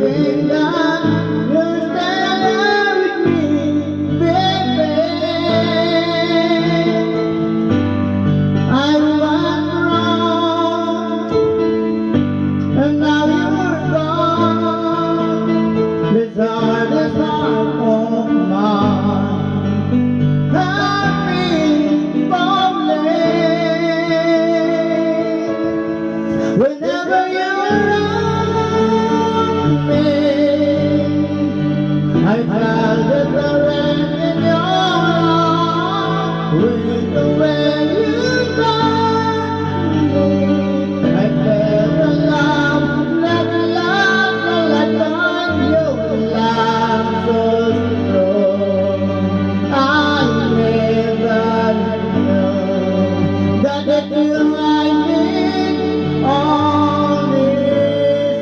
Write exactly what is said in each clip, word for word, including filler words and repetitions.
Wishing that you'd stay there with me, baby. I was wrong, and now you're gone. This heart is not of mine. I've been falling whenever you're around me. I felt the current in your arms with the way you touched me. I felt the love that lasts a lifetime. Your love so strong. I never knew that the thrill I need all this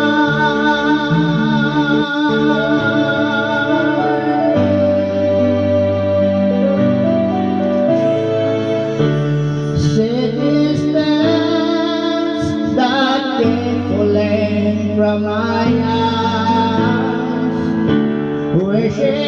time. City stands that keep falling from my eyes, wishing